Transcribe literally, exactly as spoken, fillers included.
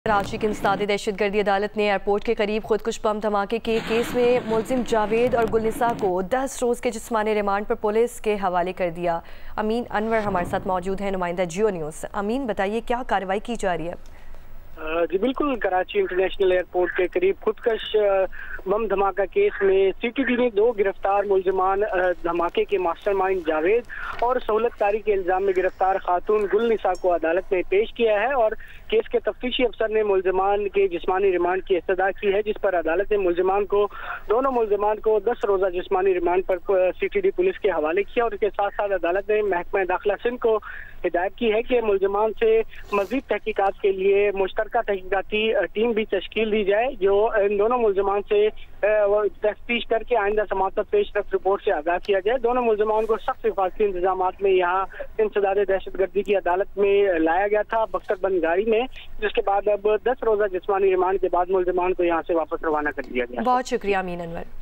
कराची की इंसदादी दहशतगर्दी अदालत ने एयरपोर्ट के करीब खुदकुश बम धमाके के केस में मुलजिम जावेद और गुलनिसा को दस रोज़ के जिस्मानी रिमांड पर पुलिस के हवाले कर दिया। अमीन अनवर हमारे साथ मौजूद है, नुमाइंदा जियो न्यूज़। अमीन, बताइए क्या कार्रवाई की जा रही है? जी बिल्कुल, कराची इंटरनेशनल एयरपोर्ट के करीब खुदकश बम धमाका केस में सीटीडी ने दो गिरफ्तार मुलजमान धमाके के मास्टरमाइंड जावेद और सहूलतकारी के इल्जाम में गिरफ्तार खातून गुलनिसा को अदालत में पेश किया है और केस के तफ्तीशी अफसर ने मुलजमान के जिस्मानी रिमांड की इस्तदा की है, जिस पर अदालत ने मुलजमान को दोनों मुलजमान को दस रोज़ा जिस्मानी रिमांड पर सीटीडी पुलिस के हवाले किया और इसके साथ साथ अदालत ने महकमा दाखिला सिंध को हिदायत की है कि मुलजमान से मजीद तहकीकात के लिए मुश्तरका तहकीकाती टीम भी तश्कील दी जाए, जो इन दोनों मुलजमान से तफ्तीश करके आइंदा समाअत पेश रफ्त रिपोर्ट से आगाह किया जाए। दोनों मुलजमान को सख्त हिफाजती इंतजाम में यहाँ इंसदादी दहशतगर्दी की अदालत में लाया गया था बख्तरबंद गाड़ी में, जिसके बाद अब दस रोज़ा जिस्मानी रिमांड के बाद मुलजमान को यहाँ से वापस रवाना कर दिया गया। बहुत शुक्रिया अमीन अनवर।